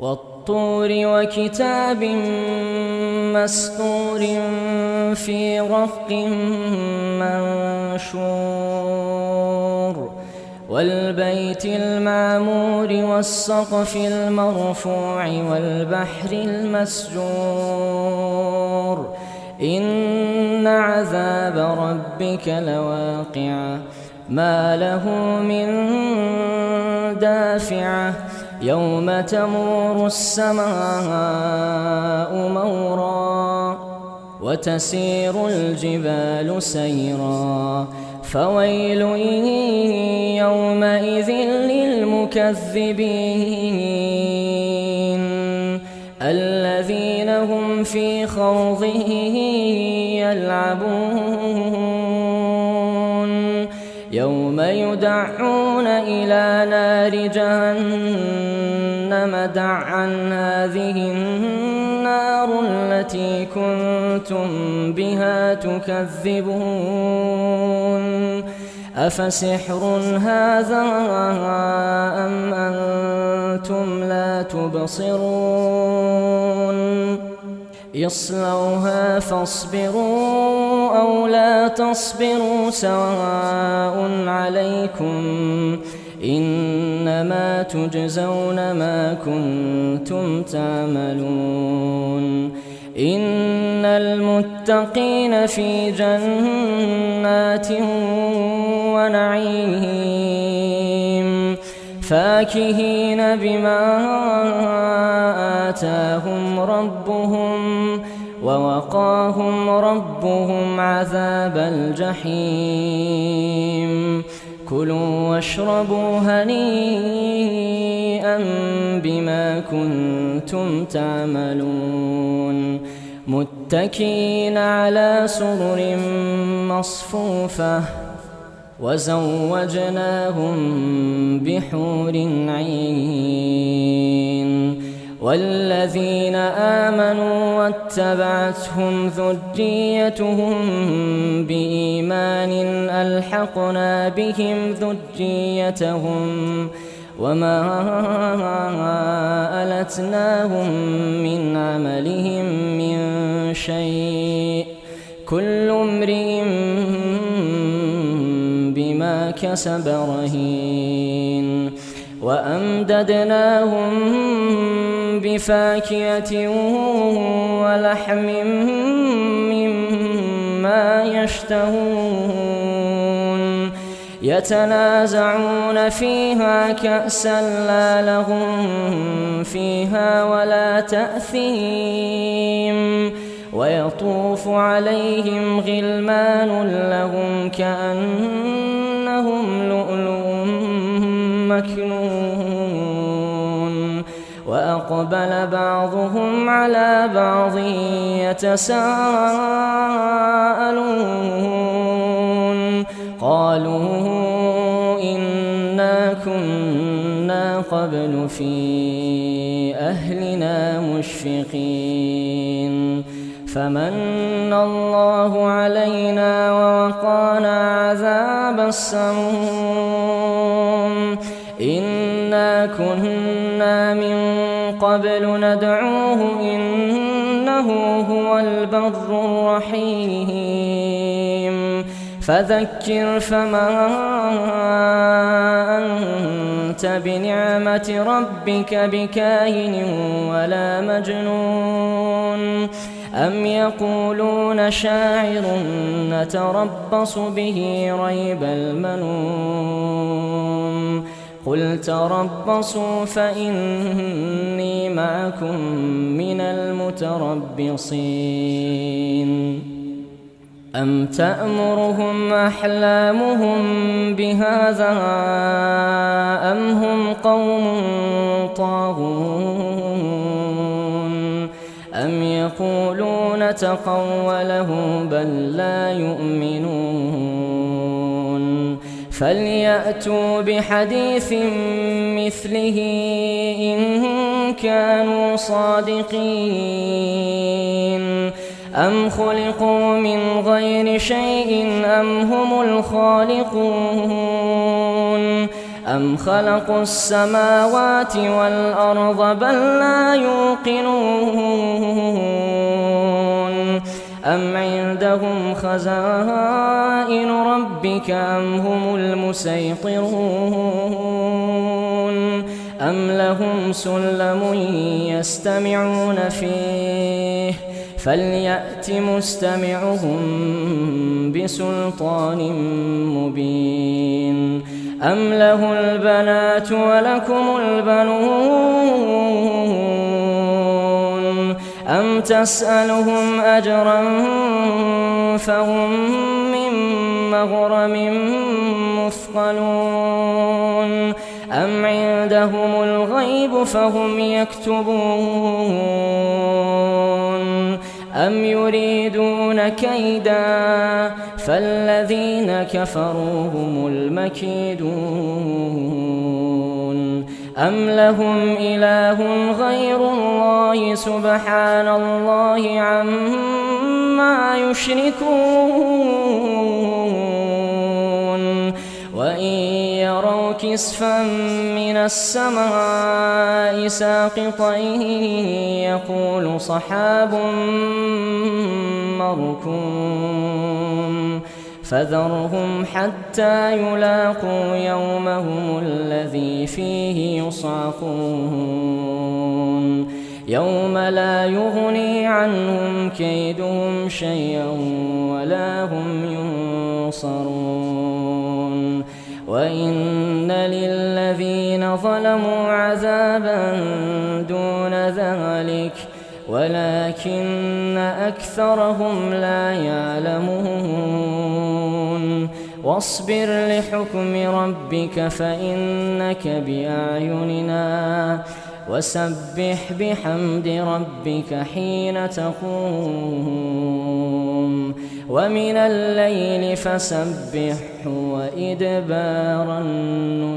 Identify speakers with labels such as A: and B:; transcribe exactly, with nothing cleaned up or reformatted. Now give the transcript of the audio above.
A: وَالطُّورِ وَكِتَابٍ مَّسْطُورٍ فِي رَقٍّ مَّنشُورٍ وَالْبَيْتِ الْمَعْمُورِ وَالسَّقْفِ الْمَرْفُوعِ وَالْبَحْرِ الْمَسْجُورِ إِنَّ عَذَابَ رَبِّكَ لَوَاقِعٌ مَا لَهُ مِن دَافِعَةٍ يَوْمَ تَمُورُ السَّمَاءُ مَوْرًا وَتَسِيرُ الْجِبَالُ سَيْرًا فَوَيْلٌ يَوْمَئِذٍ لِّلْمُكَذِّبِينَ الَّذِينَ هُمْ فِي خَوْضٍ يَلْعَبُونَ يَوْمَ يُدَعُّونَ إِلَىٰ نَارِ جَهَنَّمَ دَعًّا هَٰذِهِ النَّارُ الَّتِي كُنتُم بِهَا تُكَذِّبُونَ أَفَسِحْرٌ هَٰذَا أَمْ أَنتُمْ لَا تُبْصِرُونَ اصْلَوْهَا فَاصْبِرُوا أَوْ لَا تَصْبِرُوا سَوَاءٌ عَلَيْكُمْ إِنَّمَا تُجْزَوْنَ مَا كُنتُمْ تَعْمَلُونَ إِنَّ الْمُتَّقِينَ فِي جَنَّاتٍ وَنَعِيمٍ فَاكِهِينَ بِمَا آتَاهُمْ رَبُّهُمْ وَوَقَاهُمْ رَبُّهُمْ عَذَابَ الْجَحِيمِ كُلُوا وَاشْرَبُوا هَنِيئًا بِمَا كُنتُمْ تَعْمَلُونَ مُتَّكِئِينَ عَلَىٰ سُرُرٍ مَّصْفُوفَةٍ وَزَوَّجْنَاهُم بِحُورٍ عِينٍ وَالَّذِينَ آمَنُوا وَاتَّبَعَتْهُمْ ذُرِّيَّتُهُم بِإِيمَانٍ أَلْحَقْنَا بِهِمْ ذُرِّيَّتَهُمْ وَمَا أَلَتْنَاهُم مِّنْ عَمَلِهِم مِّن شَيْءٍ ۚ كُلُّ امْرِئٍ بِمَا كَسَبَ رَهِينٌ وَأَمْدَدْنَاهُم بِفَاكِهَةٍ وَلَحْمٍ مِّمَّا يَشْتَهُونَ يَتَنَازَعُونَ فِيهَا كَأْسًا لَّا لَغْوٌ فِيهَا وَلَا تَأْثِيمٌ وَيَطُوفُ عَلَيْهِمْ غِلْمَانٌ لَّهُمْ كَأَنَّهُمْ لُؤْلُؤٌ مَّكْنُونٌ وَأَقْبَلَ بَعْضُهُمْ عَلَىٰ بَعْضٍ يَتَسَاءَلُونَ قَالُوا إِنَّا كُنَّا قَبْلُ فِي أَهْلِنَا مُشْفِقِينَ فَمَنَّ اللَّهُ عَلَيْنَا وَوَقَانَا عَذَابَ السَّمُومِ إِنَّا كُنَّا مِن قَبْلُ نَدْعُوهُ إِنَّهُ هُوَ الْبَرُّ الرَّحِيمُ فَذَكِّرْ فَمَا أَنتَ بِنِعْمَةِ رَبِّكَ بِكَاهِنٍ وَلَا مَجْنُونٍ أَمْ يَقُولُونَ شَاعِرٌ نَّتَرَبَّصُ بِهِ رَيْبَ الْمَنُونِ قُلْ تَرَبَّصُوا فَإِنِّي مَعَكُم مِّنَ الْمُتَرَبِّصِينَ أَمْ تَأْمُرُهُمْ أَحْلَامُهُم بِهَٰذَا أَمْ هُمْ قَوْمٌ طَاغُونَ أَمْ يَقُولُونَ تَقَوَّلَهُ بَل لَّا يُؤْمِنُونَ فَلْيَأْتُوا بِحَدِيثٍ مِّثْلِهِ إِن كَانُوا صَادِقِينَ أَمْ خُلِقُوا مِنْ غَيْرِ شَيْءٍ أَمْ هُمُ الْخَالِقُونَ أم خلقوا السماوات والأرض بل لا يوقنون أم عندهم خزائن ربك أم هم المسيطرون أم لهم سلم يستمعون فيه فليأت مستمعهم بسلطان مبين أم له البنات ولكم البنون أم تسألهم أجرا فهم من مغرم مثقلون أم عندهم الغيب فهم يكتبون أم يريدون كيدا فالذين كفروا هم المكيدون أم لهم إله غير الله سبحان الله عما يشركون وإن يروا كسفا من السماء ساقطا يقول صحاب مركوم فذرهم حتى يلاقوا يومهم الذي فيه يصعقون يوم لا يغني عنهم كيدهم شيئا ولا هم ينصرون وإن للذين ظلموا عذابا دون ذلك ولكن أكثرهم لا يعلمون واصبر لحكم ربك فإنك بأعيننا وسبح بحمد ربك حين تقوم ومن الليل فسبحه وإدبار النجوم.